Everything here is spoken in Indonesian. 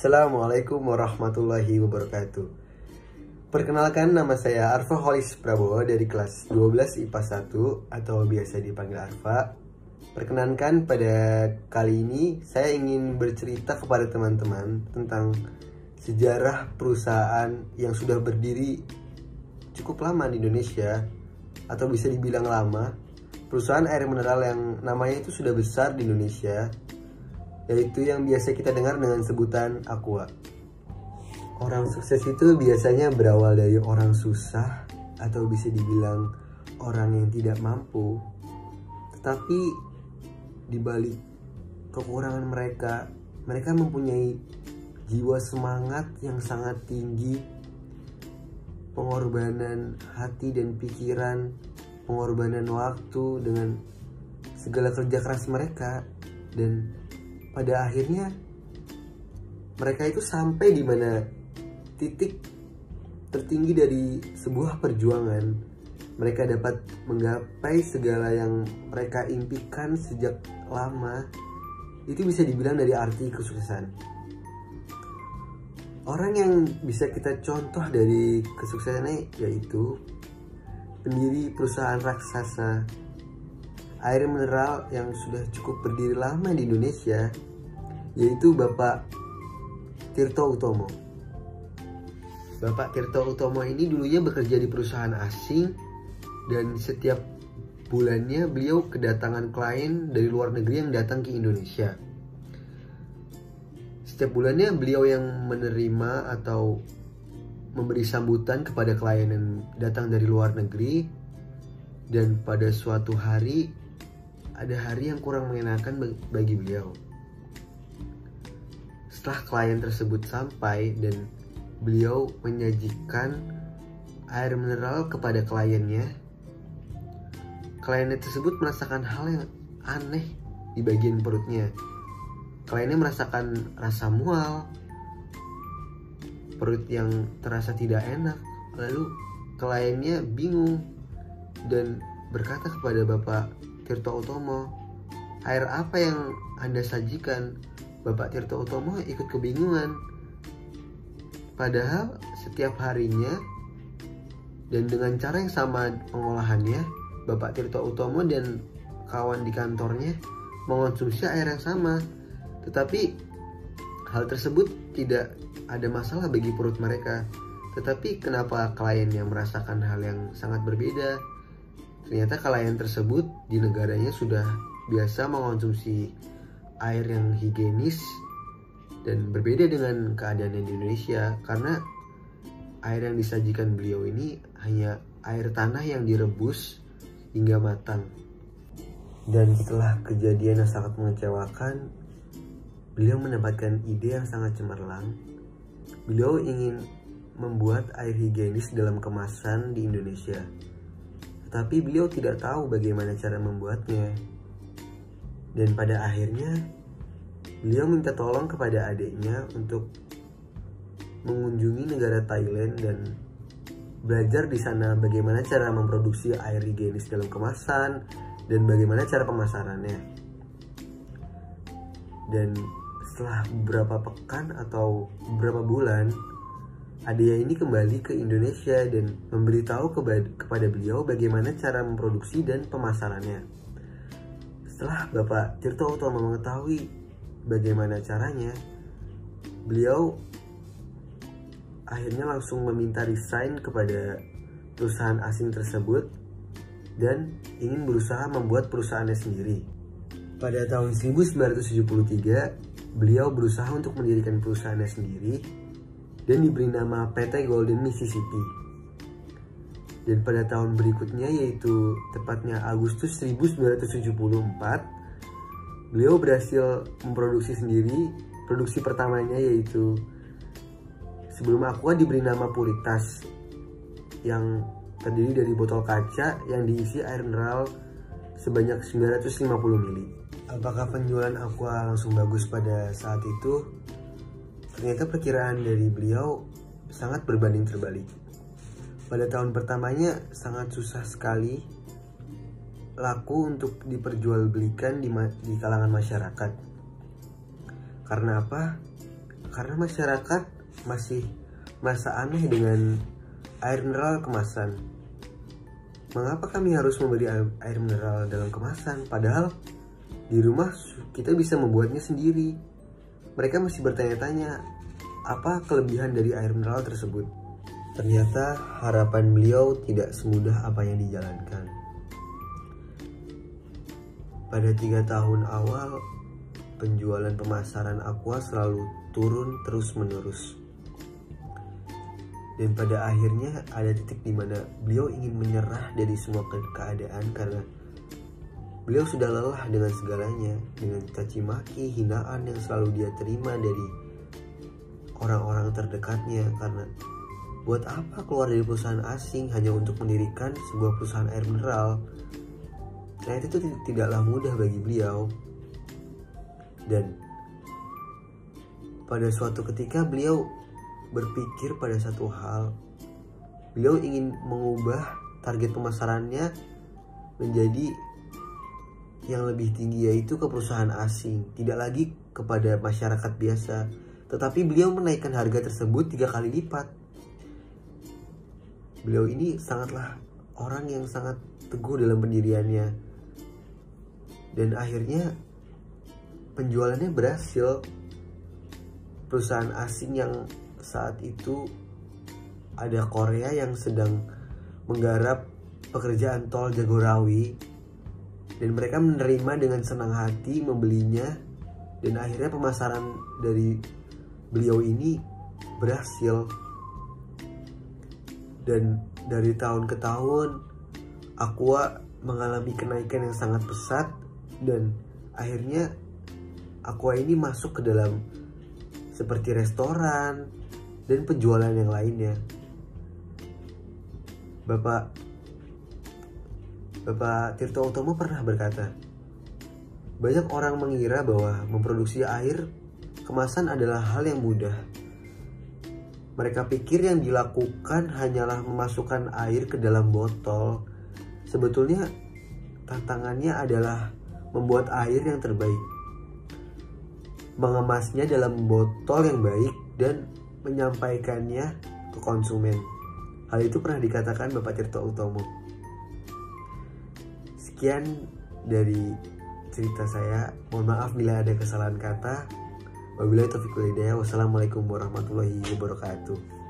Assalamualaikum warahmatullahi wabarakatuh. Perkenalkan, nama saya Arfa Holis Prabowo dari kelas 12 IPA 1 atau biasa dipanggil Arfa. Perkenankan, pada kali ini saya ingin bercerita kepada teman-teman tentang sejarah perusahaan yang sudah berdiri cukup lama di Indonesia, atau bisa dibilang lama. Perusahaan air mineral yang namanya itu sudah besar di Indonesia, yaitu yang biasa kita dengar dengan sebutan Aqua. Orang sukses itu biasanya berawal dari orang susah atau bisa dibilang orang yang tidak mampu. Tetapi di balik kekurangan mereka mempunyai jiwa semangat yang sangat tinggi, pengorbanan hati dan pikiran, pengorbanan waktu dengan segala kerja keras mereka, dan pada akhirnya mereka itu sampai di mana titik tertinggi dari sebuah perjuangan. Mereka dapat menggapai segala yang mereka impikan sejak lama. Itu bisa dibilang dari arti kesuksesan. Orang yang bisa kita contoh dari kesuksesannya yaitu pendiri perusahaan raksasa air mineral yang sudah cukup berdiri lama di Indonesia, yaitu Bapak Tirto Utomo. Bapak Tirto Utomo ini dulunya bekerja di perusahaan asing, dan setiap bulannya beliau kedatangan klien dari luar negeri yang datang ke Indonesia. Setiap bulannya beliau yang menerima atau memberi sambutan kepada klien yang datang dari luar negeri. Dan pada suatu hari, ada hari yang kurang mengenakan bagi beliau. Setelah klien tersebut sampai dan beliau menyajikan air mineral kepada kliennya, kliennya tersebut merasakan hal yang aneh di bagian perutnya. Kliennya merasakan rasa mual, perut yang terasa tidak enak. Lalu kliennya bingung dan berkata kepada Bapak Tirto Utomo, "Air apa yang Anda sajikan?" Bapak Tirto Utomo ikut kebingungan. Padahal setiap harinya dan dengan cara yang sama pengolahannya, Bapak Tirto Utomo dan kawan di kantornya mengonsumsi air yang sama. Tetapi hal tersebut tidak ada masalah bagi perut mereka. Tetapi kenapa klien yang merasakan hal yang sangat berbeda? Ternyata klien tersebut di negaranya sudah biasa mengonsumsi air yang higienis dan berbeda dengan keadaannya di Indonesia, karena air yang disajikan beliau ini hanya air tanah yang direbus hingga matang. Dan setelah kejadian yang sangat mengecewakan, beliau mendapatkan ide yang sangat cemerlang. Beliau ingin membuat air higienis dalam kemasan di Indonesia. Tapi beliau tidak tahu bagaimana cara membuatnya. Dan pada akhirnya beliau minta tolong kepada adiknya untuk mengunjungi negara Thailand dan belajar di sana bagaimana cara memproduksi air higienis dalam kemasan dan bagaimana cara pemasarannya. Dan setelah beberapa pekan atau beberapa bulan, adiknya ini kembali ke Indonesia dan memberitahu kepada beliau bagaimana cara memproduksi dan pemasarannya. Setelah Bapak Tirto Utomo mengetahui bagaimana caranya, beliau akhirnya langsung meminta resign kepada perusahaan asing tersebut dan ingin berusaha membuat perusahaannya sendiri. Pada tahun 1973, beliau berusaha untuk mendirikan perusahaannya sendiri dan diberi nama PT Golden Mississippi. Dan pada tahun berikutnya, yaitu tepatnya Agustus 1974, beliau berhasil memproduksi sendiri. Produksi pertamanya yaitu, sebelum Aqua diberi nama Puritas, yang terdiri dari botol kaca yang diisi air mineral sebanyak 950 ml. Apakah penjualan Aqua langsung bagus pada saat itu? Ternyata perkiraan dari beliau sangat berbanding terbalik. Pada tahun pertamanya sangat susah sekali laku untuk diperjualbelikan di kalangan masyarakat. Karena apa? karena masyarakat masih merasa aneh dengan air mineral kemasan. Mengapa kami harus membeli air mineral dalam kemasan, padahal di rumah kita bisa membuatnya sendiri? Mereka masih bertanya-tanya apa kelebihan dari air mineral tersebut. Ternyata harapan beliau tidak semudah apa yang dijalankan. Pada 3 tahun awal, penjualan pemasaran Aqua selalu turun terus-menerus. Dan pada akhirnya ada titik di mana beliau ingin menyerah dari semua keadaan karena beliau sudah lelah dengan segalanya, dengan caci maki, hinaan yang selalu dia terima dari orang-orang terdekatnya. Karena buat apa keluar dari perusahaan asing hanya untuk mendirikan sebuah perusahaan air mineral? Nah, itu tidaklah mudah bagi beliau. Dan pada suatu ketika beliau berpikir pada satu hal. Beliau ingin mengubah target pemasarannya menjadi yang lebih tinggi, yaitu ke perusahaan asing, tidak lagi kepada masyarakat biasa. Tetapi beliau menaikkan harga tersebut 3 kali lipat. Beliau ini sangatlah orang yang sangat teguh dalam pendiriannya. Dan akhirnya penjualannya berhasil. Perusahaan asing yang saat itu ada Korea yang sedang menggarap pekerjaan tol Jagorawi, dan mereka menerima dengan senang hati membelinya, dan akhirnya pemasaran dari beliau ini berhasil. Dan dari tahun ke tahun Aqua mengalami kenaikan yang sangat pesat, dan akhirnya Aqua ini masuk ke dalam seperti restoran dan penjualan yang lainnya. Bapak Tirto Utomo pernah berkata, banyak orang mengira bahwa memproduksi air kemasan adalah hal yang mudah. Mereka pikir yang dilakukan hanyalah memasukkan air ke dalam botol. Sebetulnya tantangannya adalah membuat air yang terbaik, mengemasnya dalam botol yang baik, dan menyampaikannya ke konsumen. Hal itu pernah dikatakan Bapak Tirto Utomo. Sekian dari cerita saya. Mohon maaf bila ada kesalahan kata. Wabillahi taufiq wal hidayah. Wassalamualaikum warahmatullahi wabarakatuh.